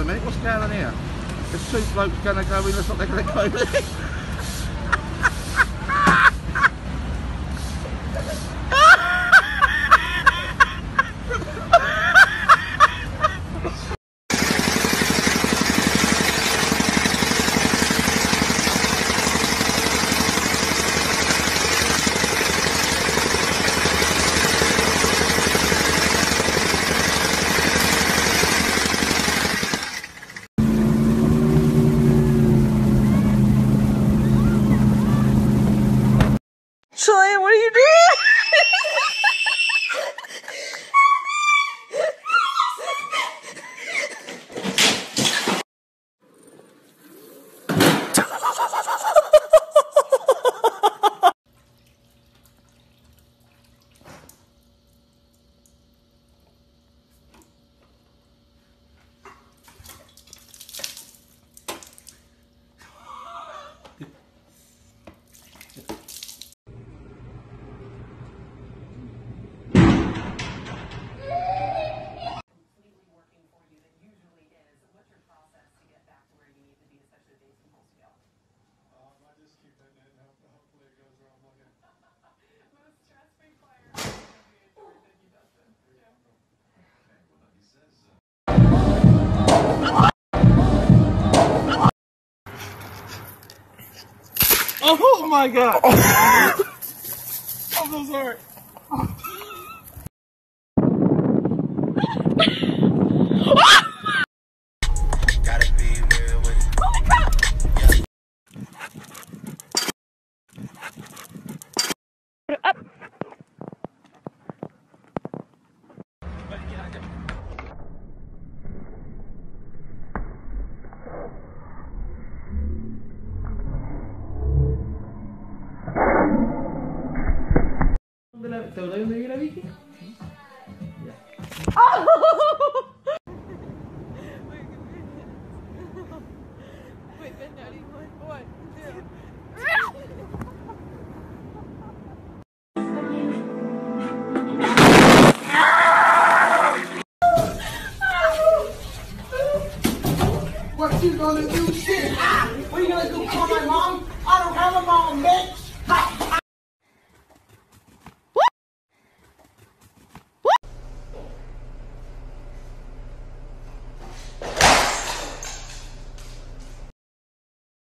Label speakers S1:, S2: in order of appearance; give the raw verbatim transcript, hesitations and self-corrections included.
S1: minute, what's going on here? There's two blokes going to go in, that's what they're going to go in.
S2: Julian, what are you doing?
S3: Oh my god! I'm so sorry.
S4: Gotta be real with it.
S2: Holy crap! Put it up.
S3: ¿Te dónde vive la Vicky?
S2: Oh! Wait, bend down. One, two.
S5: What you gonna do, shit? Ah, what you gonna do, call my mom? I don't have a mom, bitch!